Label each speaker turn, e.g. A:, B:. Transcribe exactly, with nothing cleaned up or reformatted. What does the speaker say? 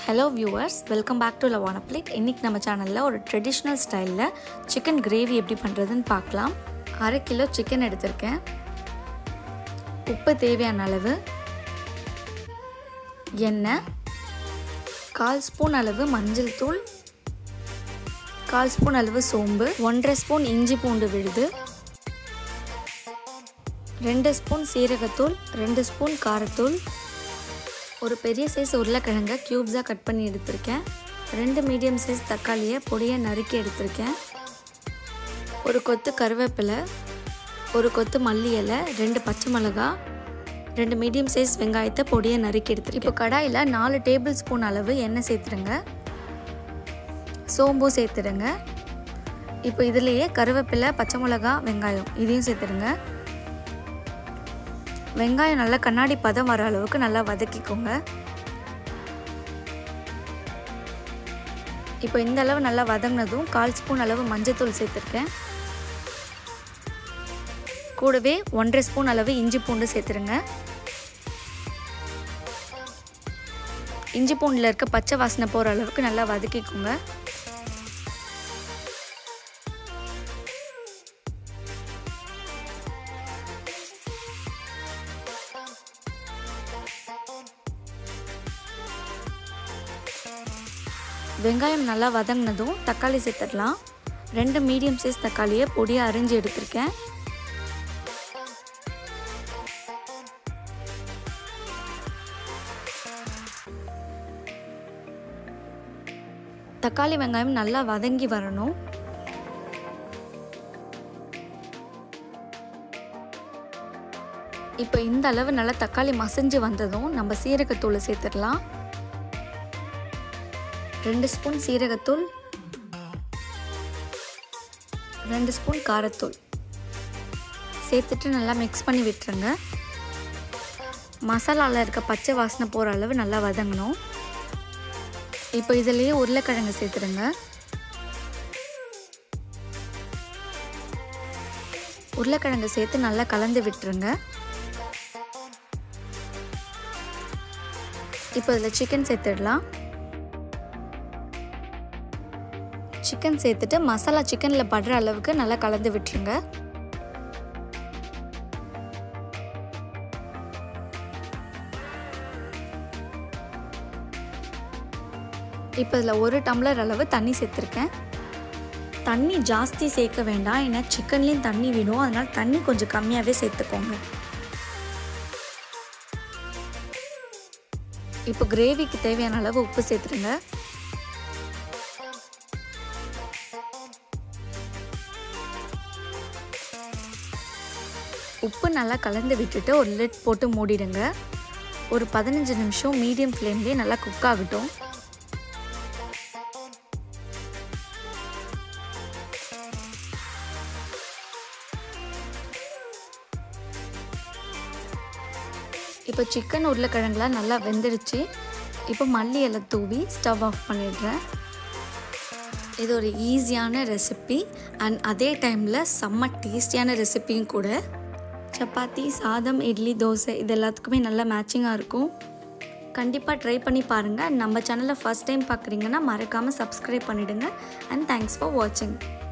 A: Hello viewers, welcome back to Lavana Plate. இன்னைக்கு நம்ம சேனல்ல ஒரு ட்ரெடிஷனல் ஸ்டைல்ல chicken gravy எப்படி பண்றதுன்னு பார்க்கலாம். அரை கிலோ chicken எடுத்துர்க்கேன். உப்பு தேவையான அளவு, எண்ணெய், கால் ஸ்பூன் அளவு மஞ்சள் தூள், கால் ஸ்பூன் அளவு சோம்பு, ஒன்றரை ஸ்பூன் இஞ்சி பூண்டு விழுது, ரெண்டு ஸ்பூன் சீரகத்தூள், ரெண்டு ஸ்பூன் காரத்தூள், ஒரு பெரிய சைஸ் உருளைக்கிழங்கை கியூப்ஸாக கட் பண்ணி எடுத்திருக்கேன். ரெண்டு மீடியம் சைஸ் தக்காளியை பொடியை நறுக்கி எடுத்திருக்கேன். ஒரு கொத்து கருவேப்பிலை, ஒரு கொத்து மல்லி இலை, ரெண்டு பச்சை மிளகாய், ரெண்டு மீடியம் சைஸ் வெங்காயத்தை பொடியை நறுக்கி எடுத்துருக்கேன். இப்போ கடாயில் நாலு டேபிள் ஸ்பூன் அளவு எண்ணெய் சேர்த்துருங்க, சோம்பு சேர்த்துடுங்க. இப்போ இதுலேயே கருவேப்பிலை, பச்சை மிளகாய், வெங்காயம் இதையும் சேர்த்துடுங்க. வெங்காயம் நல்லா கண்ணாடி பதம் வர அளவுக்கு நல்லா வதக்கிக்கோங்க. இப்போ இந்த அளவு நல்லா வதங்கினதும் கால் ஸ்பூன் அளவு மஞ்சள்தூள் சேர்த்துருக்கேன். கூடவே ஒன்றரை ஸ்பூன் அளவு இஞ்சி பூண்டு சேர்த்துருங்க. இஞ்சி பூண்டில் இருக்க பச்சை வாசனை போகிற அளவுக்கு நல்லா வதக்கிக்கோங்க. வெங்காயம் நல்லா வதங்கினதும் தக்காளி சேர்த்துடலாம். ரெண்டு மீடியம் சைஸ் தக்காளியை பொடியாக அரிஞ்சு எடுத்திருக்கேன். தக்காளி வெங்காயம் நல்லா வதங்கி வரணும். இப்போ இந்த அளவு நல்லா தக்காளி மசிஞ்சு வந்ததும் நம்ம சீரகத்தூளை சேர்த்துடலாம். ரெண்டு ஸ்பூன் சீரகத்தூள், ரெண்டு ஸ்பூன் காரத்தூள் சேர்த்துட்டு நல்லா மிக்ஸ் பண்ணி விட்டுருங்க. மசாலாவில் இருக்க பச்சை வாசனை போகிற அளவு நல்லா வதங்கணும். இப்போ இதிலேயே உருளைக்கிழங்கு சேர்த்துடுங்க. உருளைக்கிழங்கு சேர்த்து நல்லா கலந்து விட்டுருங்க. இப்போ இதில் சிக்கன் சேர்த்துடலாம். சிக்கன் சேர்த்துட்டு மசாலா சிக்கனில் படுற அளவுக்கு நல்லா கலந்து விட்டுருங்க. இப்போ இதில் ஒரு டம்ளர் அளவு தண்ணி சேர்த்துருக்கேன். தண்ணி ஜாஸ்தி சேர்க்க வேண்டாம், ஏன்னா சிக்கன்லேயும் தண்ணி விடும், அதனால் தண்ணி கொஞ்சம் கம்மியாகவே சேர்த்துக்கோங்க. இப்போ கிரேவிக்கு தேவையான அளவு உப்பு சேர்த்துருங்க. உப்பு நல்லா கலந்து விட்டுட்டு ஒரு லிட் போட்டு மூடிடுங்க. ஒரு பதினஞ்சு நிமிஷம் மீடியம் ஃப்ளேம்லேயே நல்லா குக் ஆகட்டும். இப்போ சிக்கன் உருளைக்கிழங்குலாம் நல்லா வெந்துடுச்சு. இப்போ மல்லி இலை தூவி ஸ்டவ் ஆஃப் பண்ணிடுறேன். இது ஒரு ஈஸியான ரெசிபி அண்ட் அதே டைமில் செம்ம டேஸ்டியான ரெசிபியும் கூட. சப்பாத்தி, சாதம், இட்லி, தோசை இது எல்லாத்துக்குமே நல்லா மேட்சிங்காக இருக்கும். கண்டிப்பாக ட்ரை பண்ணி பாருங்கள். நம்ம சேனலை ஃபஸ்ட் டைம் பார்க்குறீங்கன்னா மறக்காமல் சப்ஸ்கிரைப் பண்ணிவிடுங்க. அண்ட் தேங்க்ஸ் ஃபார் வாட்சிங்.